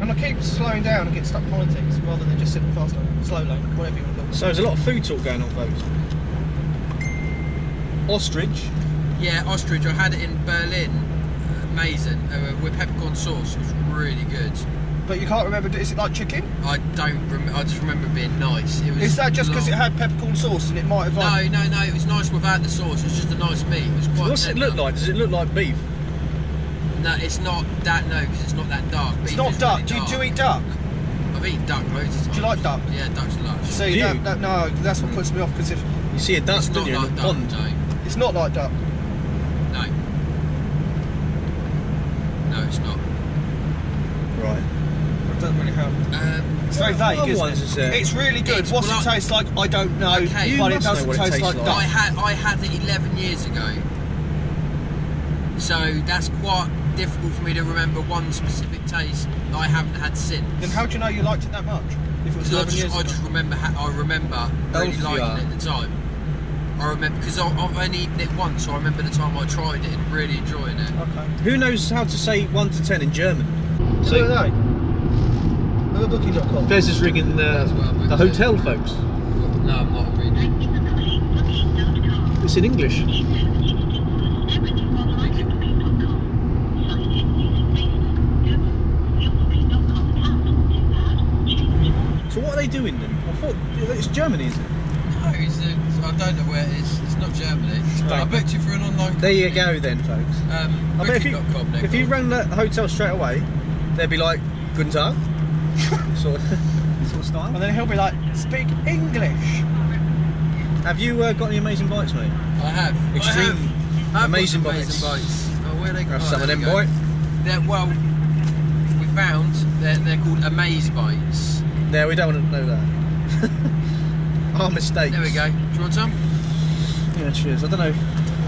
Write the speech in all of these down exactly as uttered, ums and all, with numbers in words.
And I keep slowing down and get stuck politics rather than just sitting fast lane, slow lane, whatever you want to call it. So there's a lot of food talk going on, folks. Ostrich. Yeah, ostrich. I had it in Berlin. Amazing. Uh, with peppercorn sauce. It was really good. But you can't remember, is it like chicken? I don't remember, I just remember it being nice. It was Is that just because it long. had peppercorn sauce and it might have like... No, no, no, it was nice without the sauce. It was just a nice meat. It was quite What's it look like? Does it look like beef? No, it's not that, no, because it's not that dark. It's Beef not is duck. really do, you, dark. do you eat duck? I've eaten duck loads of times. Do you like duck? Yeah, duck's lush. See, Do that, you? that, no, that's what puts me off, because if... You see a duck, It's don't not you, like in the duck, pond? no. It's not like duck. No. No, it's not. Right. It doesn't really help. Um, It's very vague, Other isn't ones it? is, uh, It's really good. it's- What's well, it I- taste like? I don't know, Okay. You but it must know doesn't what it taste tastes like like. duck. I had I had it eleven years ago, so that's quite difficult for me to remember one specific taste that I haven't had since. Then how do you know you liked it that much? If it was Because I eleven just, years I ago. just remember ha I remember really Elfia. liking it at the time. I remember because I've only eaten it once, so I remember the time I tried it and really enjoying it. Okay. Who knows how to say one to ten in German? So, who are they? Who are booking dot com? Fez is ringing That's what I'm the, the ringing. hotel, folks. No, I'm not reading. It's in English. So what are they doing then? I thought it's Germany, isn't it? No, it's, uh, I don't know where it is. It's not Germany. Right. I booked you for an online. There you company. go then, folks. Um, I bet if you, booking dot com, they're if you called. rang that hotel straight away, they'd be like, Guten Tag. sort, of, sort of style. And then he'll be like, speak English. Have you uh, got any amazing bites, mate? I have. Extreme I have. I've amazing got some bites. amazing bites. Oh, where they Have oh, some of there them, we go. boy. They're, well, we found they're, they're called Amaze Bites. No, we don't want to know that. Our mistakes. There we go. Do you want some? Yeah, cheers. I don't know. No,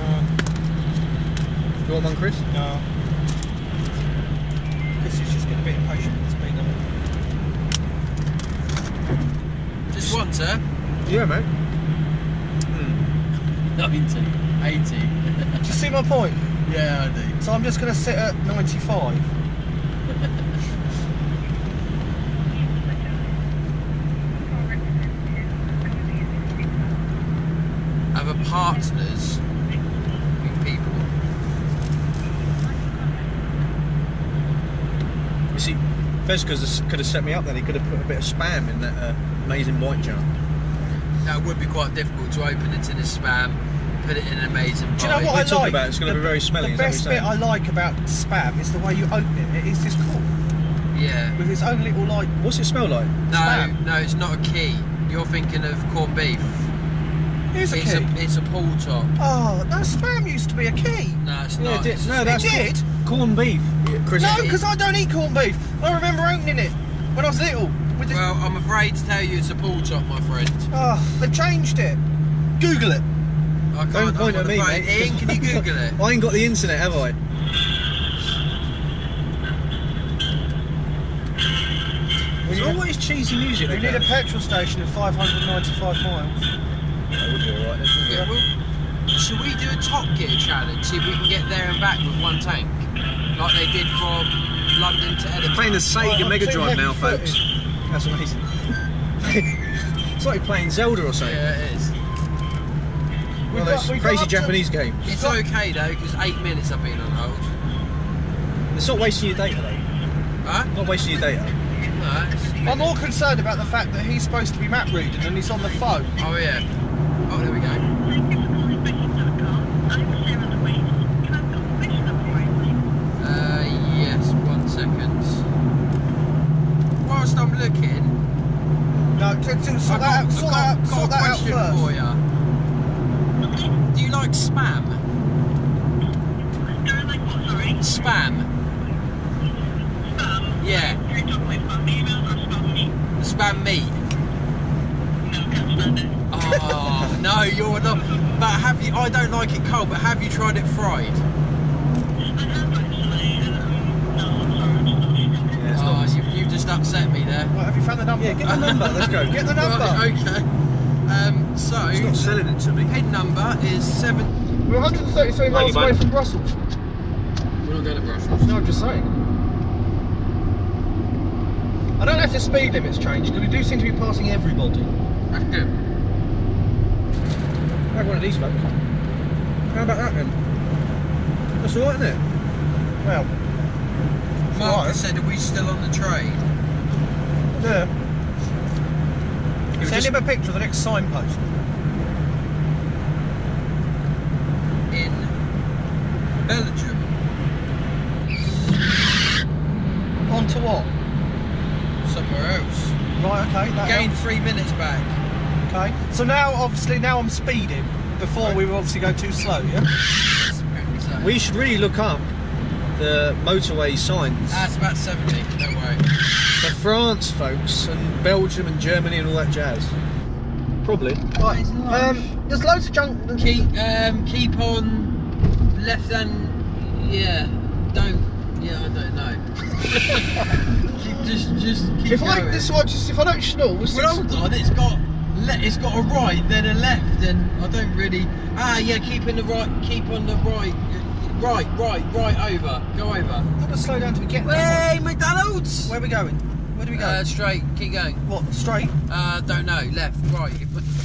Do you want one, Chris? no. This is just getting a bit impatient with speed limit. Just one, sir. Yeah, mate. ninety. eighty. Do you see my point? Yeah, I do. So I'm just going to sit at ninety-five. Other partners with people. You see, Fez could have set me up then. He could have put a bit of spam in that uh, amazing white jar. That would be quite difficult to open it in a spam, put it in an amazing Do you know bite. what we're I talking like? about, it's gonna The- be very smelly, The is that what best you're bit I like about spam is the way you open it. It is just cool. Yeah. With its own little like... What's it smell like? No, spam. no, it's not a key. You're thinking of corned beef. Here's a It's key. a, it's a pull top. Oh, no, spam used to be a key. No, it's Yeah, not. it did. It's No, just- that's It did? corned beef. Yeah, Chris. No, it- because I don't eat corned beef. I remember opening it when I was little. With this... Well, I'm afraid to tell you it's a pull top, my friend. Oh, they've changed it. Google it. I can't. Don't point I'm at on me, the phone. mate. Ian, can you Google it? I ain't got the internet, have I? There's need a- always cheesy music. We that need a goes. petrol station in five hundred ninety-five miles. That would be alright, then. Yeah, well, should we do a Top Gear challenge? See if we can get there and back with one tank, like they did from London to Edinburgh. Playing the Sega I'm Mega too Drive now, heavy-footed. folks. That's amazing. It's like playing Zelda or something. Yeah, it is. One of got- those we got crazy up to- Japanese games. It's okay though, because eight minutes I've been on hold. It's not wasting your data, though. Huh? Not wasting your data. No, it's... I'm more concerned about the fact that he's supposed to be map reading and he's on the phone. Oh yeah. Oh, there we go. Uh, yes, one second. Whilst I'm looking, No, to, to sort I've that got, out, sort I've that got, out, got sort a that out question first. for you. Do you like spam? Spam. Yeah. Spam meat. Oh no, you're not. But have you? I don't like it cold. But have you tried it fried? Yeah, it's Oh, not. you've, you've just upset me there. Right, have you found the number? Yeah, get the number. Let's go. Get the number. Right, okay. Um, so It's not selling it to me. head number is seven. We're one hundred thirty-three miles you, away mate. from Brussels. We're not going to Brussels. No, I'm just saying. I don't know if the speed limit's changed, because we do seem to be passing everybody. That's good. Like one of these folks. How about that then? That's alright, isn't it? Well, Mark alright. said, are we still on the train? Yeah. Send just- him a picture of the next signpost. In Belgium. On to what? Somewhere else. Right, okay. That Gain helps. three minutes back. Okay. So now, obviously, now I'm speeding. Before we were obviously going too slow, yeah? We should really look up the motorway signs That's about seventy, don't worry. for France, folks, and Belgium and Germany and all that jazz. Probably. Right. Um, there's loads of junk. Keep, um, keep on left hand, yeah, don't, yeah, I don't know. keep, just, just keep If I going. this one, just if I don't snore, we'll Well, hold on, it's got, le it's got a right, then a left, and I don't really, ah, yeah, keep in the right, keep on the right, right, right, right, over, go over. I'm gonna slow down till we get there. Hey, McDonald's! Where are we going? Where do we go? Uh, straight, keep going. what? Straight? Uh, don't know, left, right.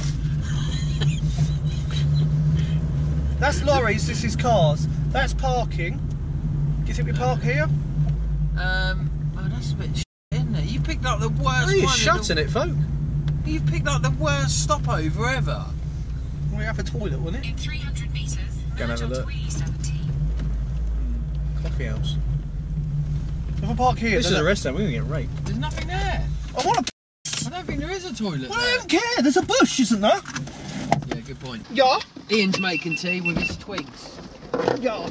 That's lorries. This is cars. That's parking. Do you think we park here? Um, oh, that's a bit shit, isn't it? You picked up the worst Why are you one. in shutting the, it, folk? You've picked up the worst stopover ever. We have a toilet, wouldn't it? In three hundred metres, Go and have a merge look. onto E seventeen. Coffee house. If I park here, This is then a rest stand, we're going to get raped. There's nothing there. I want to. I don't think there is a toilet Well, I there. don't care. There's a bush, isn't there? Yeah, good point. Yeah. Ian's making tea with his twigs. Yeah.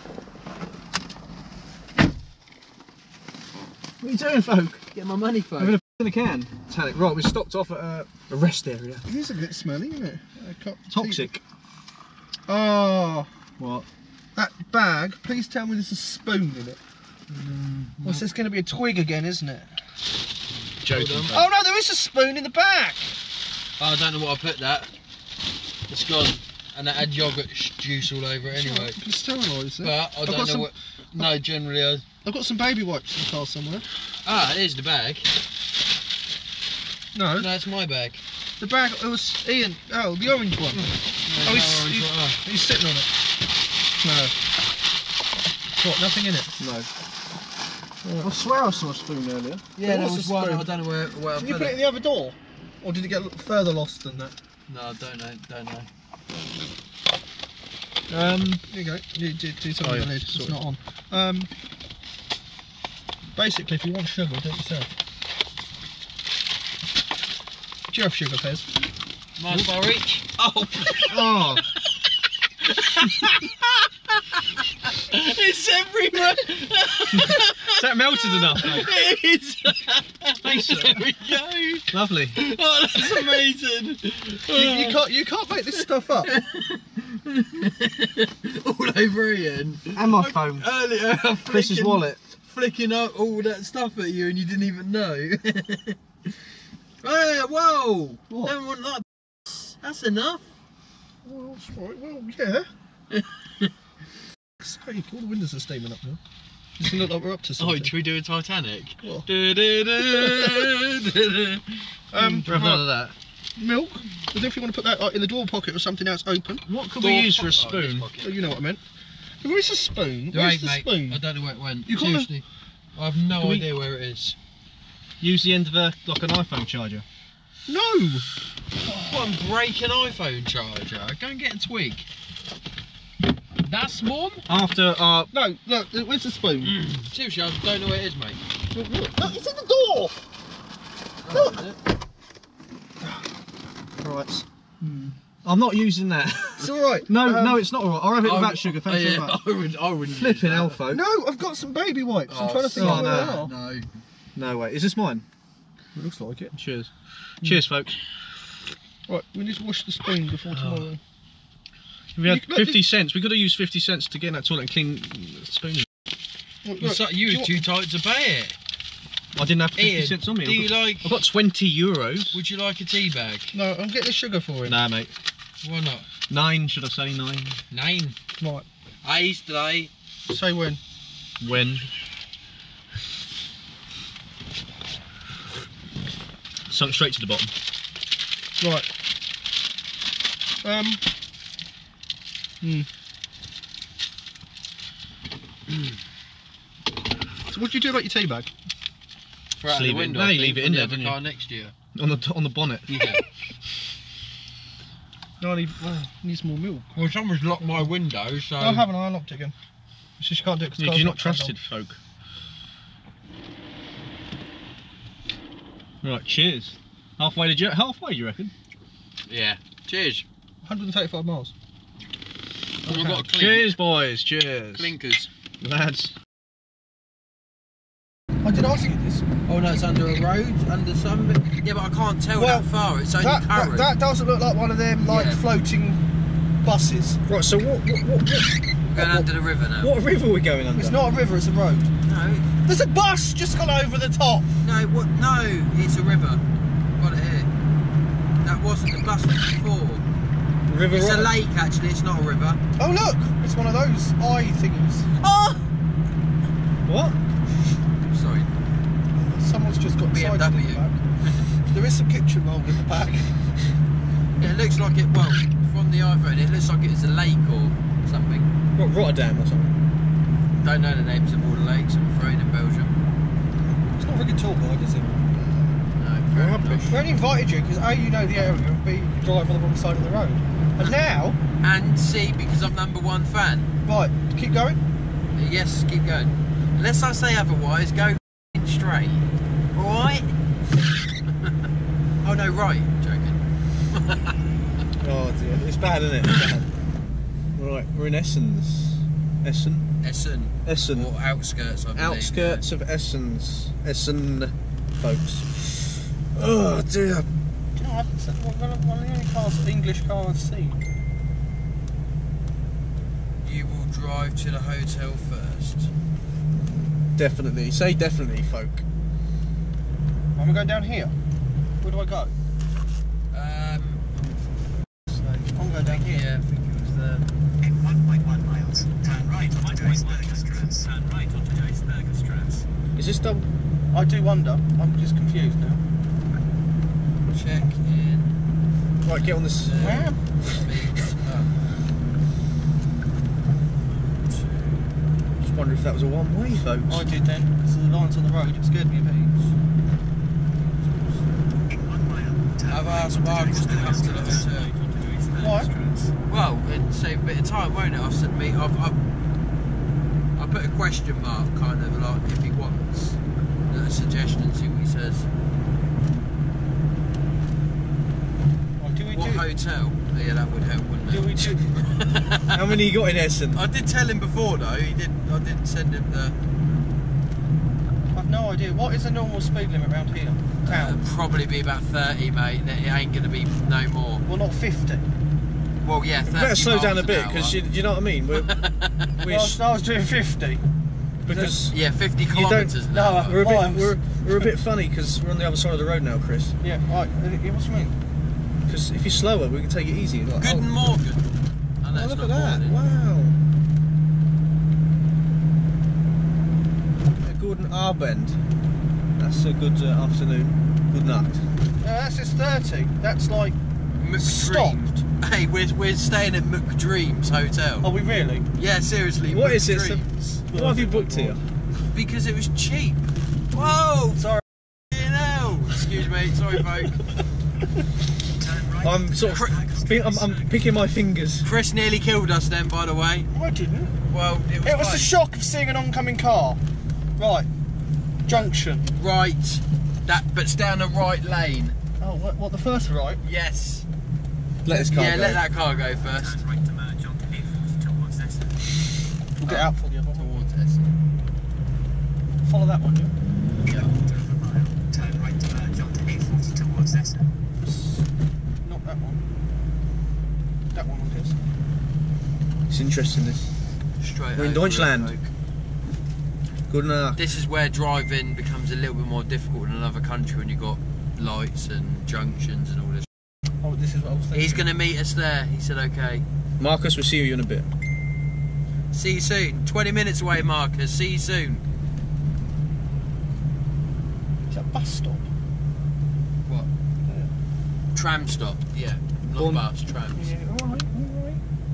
What are you doing, folk? Get my money, folks. Having a in a can. Tannic. Right, we stopped off at a, a rest area. It is a bit smelly, isn't it? A cup of tea. Toxic. Oh, What? that bag. Please tell me there's a spoon in it. Mm, Well, so it's going to be a twig again, isn't it? Joking. on. folk. Oh no, there is a spoon in the bag. Oh, I don't know what I put that. It's gone. And that had yogurt sh- juice all over it anyway. It's sterilised. But I I've don't got know some- what. No, generally I. I've got some baby wipes in the car somewhere. Ah, here's the bag. No, No, it's my bag. the bag. It was Ian. Oh, the orange one. No, Oh, no he's, orange he's, one. Oh. he's sitting on it. No. What? Nothing in it. No. I swear I saw a spoon earlier. Yeah, there was was a one. spoon. I don't know where, where I Did you put put it it. in the other door, or did it get further lost than that? No, I don't know. Don't know. Um, Here you go. You do, do something Oh, yeah, on the lid. It's sorry. not on. Um. Basically, if you want sugar, do it yourself. Do you have sugar, Fez? Mine's by reach. Oh. oh, It's everywhere. is that melted enough, mate? It is. Thanks, sir. There we go. Lovely. Oh, that's amazing. You, you can't. You can't make this stuff up. All over Ian. And my phone. Earlier, I'm Chris's flicking- wallet. Flicking up all that stuff at you and you didn't even know. Hey, whoa! What? Don't want that. That's enough. Well, that's right. Well, yeah. Sake, all the windows are steaming up now. Does it look like we're up to Oh, something? should we do a Titanic? What? Du- du- du- du- du. Um, We'll have none of right, that. milk. I don't know if you want to put that like, in the door pocket or something else open. What could Door we use for a pocket- oh, this spoon? pocket. Oh, you know what I meant. Where is the spoon? There Where's ain't, the mate. spoon? I don't know where it went. You can't- Seriously. I have no Can we- idea where it is. Use the end of a like an iPhone charger. No. What, and break an iPhone charger? Go and get a twig. That's one? After our No. Look. Where's the spoon? Seriously, I don't know where it is, mate. Look, look, look, it's in the door. Oh, Right. I'm not using that. It's all right. No, Um, no, it's not alright. I'll have it I without would- sugar. oh, Thanks yeah, very much. I would, I wouldn't. use Flipping that. hell, folk. No, I've got some baby wipes. I'm Oh, trying to think oh, where no. they are. No. No way. Is this mine? It looks like it. Cheers. Cheers, folks. Right, we need to wash the spoon before tomorrow. We had You- look, fifty cents. We could have used fifty cents to get in that toilet and clean the spoon. Look, You, look, so, do you you was want- too tight to pay it. I didn't have fifty Ian, cents on me. do I've you got, like? I've got twenty euros. Would you like a tea bag? No, I'm getting the sugar for him. Nah, mate. Why not? Nine, should I say nine? Nine. Right. Eyes today. Say when. When? sunk straight to the bottom. Right. Um. Hmm. So what do you do about your tea bag? Throw it out leave the it- window. no, I you think, leave it on in the there, other don't you? car next year. On the on the bonnet. Yeah. No, I need, oh, I need some more milk. Well, someone's locked my window, so. I haven't, I unlocked it again. It's just you can't do it because Yeah, 'cause you're not trusted folk. Right, cheers. Halfway to you halfway, do you reckon? Yeah. Cheers. one hundred thirty-five miles. We've got a clink. Cheers, boys. Cheers. Clinkers. Lads. I did ask you this. Oh no, it's under a road, under some bit. Yeah, but I can't tell Well, that far. It's only That, that, current. that doesn't look like one of them like Yeah. floating buses. Right, so what what what, what, We're going under the river now. what river are we going under? It's not a river, it's a road. No, There's a bus just gone over the top. no, what? No, it's a river. Got it here. That wasn't the bus was before. River It's a Rye. lake actually. It's not a river. Oh look, it's one of those eye thingies. Oh! What? Sorry. Someone's just got B M excited in W. the back. There is some kitchen roll in the back. Yeah, it looks like it. Well, from the iPhone, it looks like it's a lake or something. What, Rotterdam or something? Don't know the names of all the lakes. I'm afraid in Belgium. It's not a very good tour guide, is it? No, fair enough. We only invited you because A, you know the area, and B, you can drive on the wrong side of the road. And now, And C, because I'm number one fan. right, keep going. Yes, keep going. Unless I say otherwise, go straight. Alright? Oh no, right. Joking. Oh dear, it's bad, isn't it? It's bad. Right, we're in Essens. Essen? Essen. Essen. Or outskirts, I believe. Outskirts of Essens. Essen, folks. Oh dear. Do you know, I've said one of one of the only cars, English car I've seen. You will drive to the hotel first. Definitely. Say definitely, folk. Am I going down here? Where do I go? Um, I'm going down here. yeah, I think it was there. In one point one miles, turn right onto Duisburgerstraat. Turn right onto Duisburgerstraat. Is this double? I do wonder. I'm just confused now. Check in. Right, get on this. There. Where? Speeds up. Just wonder if that was a one way, folks. I did then. Because of the lines on the road, it scared me a bit. In one mile, turn I've right asked onto Marcus to come to the hotel. Why? Duisburgerstraat. Well, it'd save a bit of time, won't it? I said me, I've, I've, I put a question mark, kind of like if he wants a suggestion, see what he says. Oh, do we What do? hotel? Oh, yeah, that would help, wouldn't Do it? we do? How many you got in Essen? I did tell him before though. He did. I did send him the. I've no idea. What is the normal speed limit around here? Uh, Town? probably be about thirty, mate. It ain't gonna be no more. Well, not fifty. Well, yeah, thirty. Better slow down a miles bit, an hour. because you, you know what I mean? We're, we're Well, I was doing fifty. because Yeah, fifty don't- kilometres an no, hour. we're a bit Miles. we're, we're a bit funny because we're on the other side of the road now, Chris. Yeah, right. uh, What do you mean? Because if you're slower, we can take it easy. Like, Good oh, and Morgan. Oh, no, oh, it's look at not that! Morgan. Wow. A Gordon Arbend. That's a good uh, afternoon. Good night. Uh, that says thirty. That's like. McDreams. Hey, we're, we're staying at McDreams Hotel. Are we really? Yeah, seriously. What is this? McDreams. What have you booked here? Because it was cheap. Whoa! Sorry. You know. Excuse me. Sorry, folk. Turn right I'm sort of, I'm, I'm picking my fingers. Chris nearly killed us then, by the way. I didn't. Well, it was, It was fine. the shock of seeing an oncoming car. Right. Junction. Right. That, but it's down the right lane. Oh, what, what the first right? Yes. Let this car yeah, go. let that car go first. Turn right to merge onto A forty towards Essen. We'll get out for the other one. Towards us. Follow that one, yeah? In a quarter of a mile, turn right to merge onto A forty towards Essen. Not that one. That one, I guess. It's interesting. This. Straight We're in over it, Deutschland. folk. Good night. This is where driving becomes a little bit more difficult in another country when you've got lights and junctions and all this. Oh, this is what I was thinking. He's going to meet us there. He said, okay. Marcus, we'll see you in a bit. See you soon. twenty minutes away, Marcus. See you soon. Is that a bus stop? What? Tram stop, yeah. Not Go on. bus, trams. Yeah, alright, alright.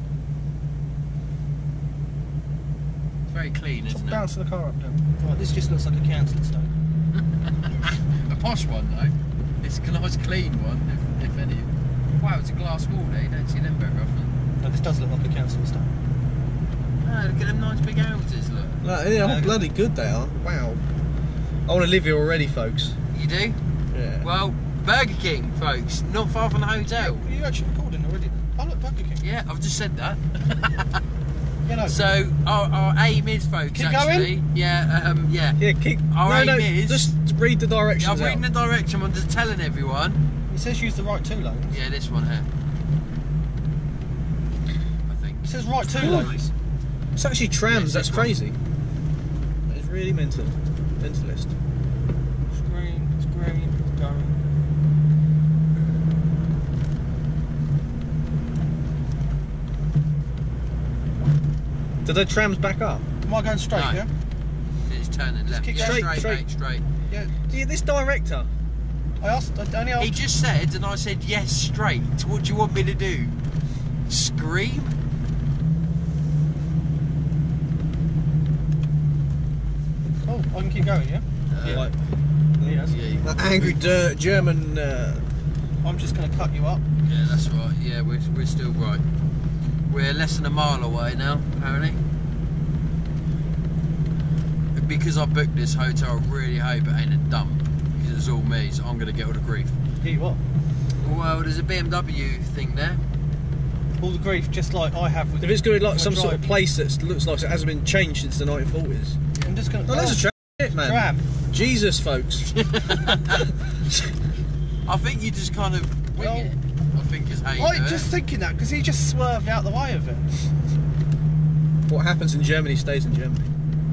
It's very clean, Stop isn't it? bouncing the car up down. Right, this just looks like a council estate. A posh one though. It's a nice clean one, if, if any. Wow, it's a glass wall there, you don't see them very often. No, this does look like a council estate. Ah, look at them nice big houses, look. No, yeah, how bloody good they are. Wow. I want to live here already, folks. You do? Yeah. Well, Burger King, folks, not far from the hotel. Are you actually recording already? Oh look, Burger King. Yeah, I've just said that. You know. So our, our aim is, folks, Keep actually. going? Yeah, um, yeah. Yeah, keep. Our no, aim no, is- just read the directions. I'm reading out. the direction. I'm just telling everyone. It says use the right two lanes. Yeah, this one here. I think. It says right two Ooh. lanes. It's actually trams. Yes, That's this one. crazy. That is really mental. Mentalist. It's green, it's green, it's going. Do the trams back up? Am I going straight, No. yeah? It's turning left. keep Yeah, going. straight, Straight, mate, straight. Yeah. Yeah, this director. I asked, I only He asked. just said, and I said yes, straight. What do you want me to do? Scream? Oh, I can keep going, yeah? Uh, Like, Yes. Yeah, you- that angry der- German. Uh, I'm just going to cut you up. yeah, that's right. Yeah, we're, we're still right. We're less than a mile away now, apparently. Because I booked this hotel, I really hope it ain't a dump. Because it's all me, so I'm going to get all the grief. Hear you what? Well, there's a B M W thing there. All the grief, just like I have with if it's going to be like my some sort of driving. place that looks like it hasn't been changed since the nineteen forties. I'm just going to. No, that's a tram, isn't it, man. Tram. Jesus, folks. I think you just kind of wing Well, it. I think is how you I'm do just it. thinking that because he just swerved out the way of it. What happens in Germany stays in Germany.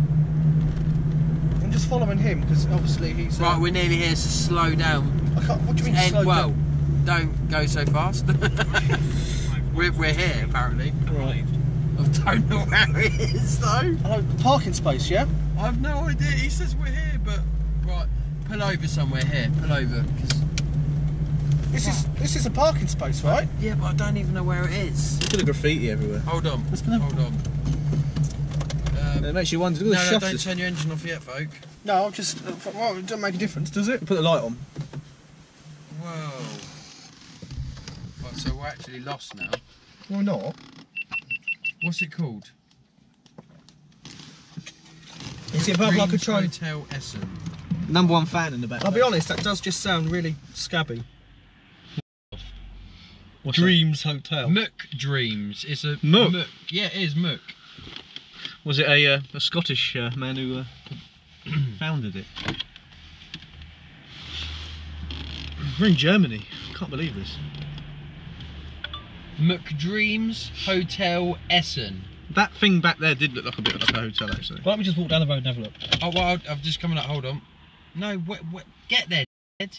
I'm just following him because obviously he's. uh, Right, we're nearly here, so slow down. I can't, what do you mean And, slow well, down? don't go so fast. we're, we're here, apparently. Right. I don't know where it is, though. Hello, parking space, yeah? I've no idea. He says we're here, but right, pull over somewhere here. Pull over, 'cause- This is this is a parking space, right? yeah, but I don't even know where it is. Look at the graffiti everywhere. Hold on, Let's go. hold on. Um, It makes you wonder. no, Look at the no, don't shutters. turn your engine off yet, folk. No, I'm just. Uh, well, it doesn't make a difference, does it? Put the light on. Whoa. Right, so we're actually lost now. Why not? What's it called? Is it above like a Dreams try? Hotel Essen. Number one fan in the back. I'll be honest, that does just sound really scabby. What's Dreams Hotel. Mook Dreams. It's a Mook? Yeah, it is Mook. Was it a, uh, a Scottish uh, man who uh, founded it? We're in Germany. Can't believe this. Mook Dreams Hotel Essen. That thing back there did look like a bit like a hotel, actually. Why don't we just walk down the road and have a look? Oh, well, I'll- I've just coming up. Hold on. No, wh wh get there. Ed.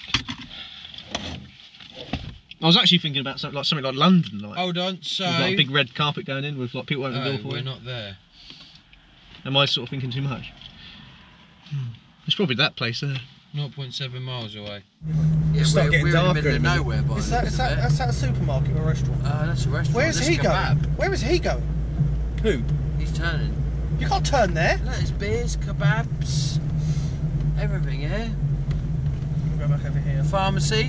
I was actually thinking about something like something like London, like Hold on. So. with like a big red carpet going in with like people opening the Oh, door for we're you. not there. Am I sort of thinking too much? It's probably that place there. zero point seven miles away. Yeah, start we're, getting we're in the darker middle in of a minute. nowhere, by Is the that, looks is of that, it. that's that a supermarket or a restaurant? Uh, that's a restaurant. Where's That's he kebab. going? Where is he going? Who? He's turning. You can't turn there. Look, there's beers, kebabs, everything here. Go back over here. Pharmacy.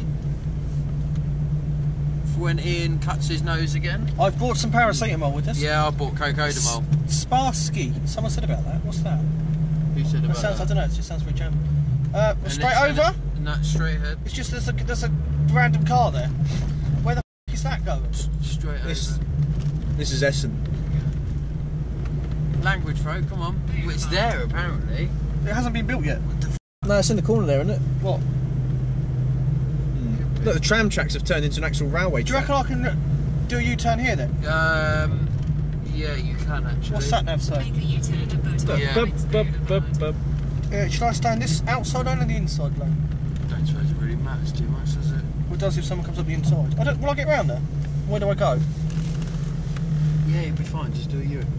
For when Ian cuts his nose again. I've brought some paracetamol with us. Yeah, I bought Cocodamol. Sparsky. Someone said about that. What's that? Who said That about sounds. I that? don't know. It just sounds very German. Uh, And straight it's- over. and No, straight ahead. It's just there's a there's a random car there. Where the f is that going? Straight This- over. This is Essen. Language folk, come on. Well, it's there apparently. It hasn't been built yet. No, it's in the corner there, isn't it? What? Look, the tram tracks have turned into an actual railway Do you track. reckon I can do a U-turn here then? Um, yeah, you can actually. What's that nav say? Make a U-turn at Boat Yeah. Bub, bub, bub, bub. Yeah, should I stay in this outside lane or the inside lane? I don't suppose it really matters too much, does it? What does if someone comes up the inside? I don't. Will I get round there? Where do I go? Yeah, you'll be fine. Just do a U.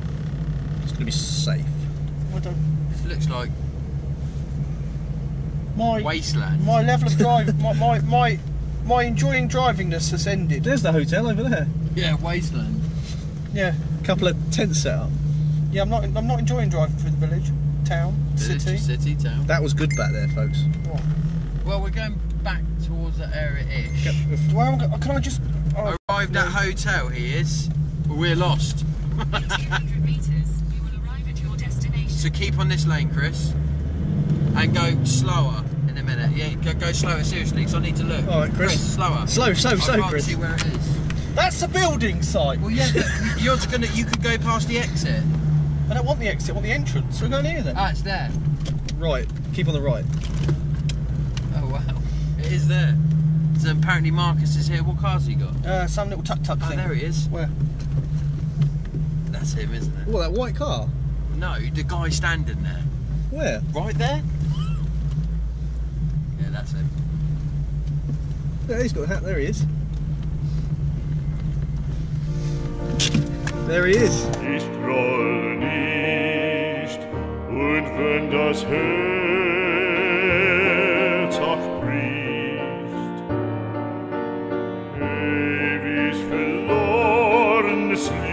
It's going to be safe. Where do? It looks like. My Wasteland. my level of drive, my, my my my enjoying drivingness has ended. There's the hotel over there. Yeah, wasteland. Yeah, Couple of tents set up. yeah. I'm not I'm not enjoying driving through the village, town, Village, city. city, town. That was good back there, folks. What? Well, we're going back towards that area-ish. Where am I go- can I just? Oh, Arrived no. at hotel, he is. We're lost. In two hundred metres, you will arrive at your destination. So keep on this lane, Chris, and go slower in a minute. Yeah, go, go slower, seriously, because I need to look. All right, Chris. slower. Slow, slow, I slow, can't Chris. see where it is. That's a building site. Well, yeah, but you're just gonna. You could go past the exit. I don't want the exit. I want the entrance. We're going here then. Ah, it's there. Right, keep on the right. Oh wow, it is there. So apparently Marcus is here. What car's he got? Uh, some little tuk tuk Oh, thing. there he is. Where? That's him, isn't it? What, that white car? No, the guy standing there. Where? Right there? Yeah, that's him. Yeah, he's got a hat. There he is. There he is. Ich trolle nicht, und wenn das Herz auch bricht, ewig verlorenes Lied.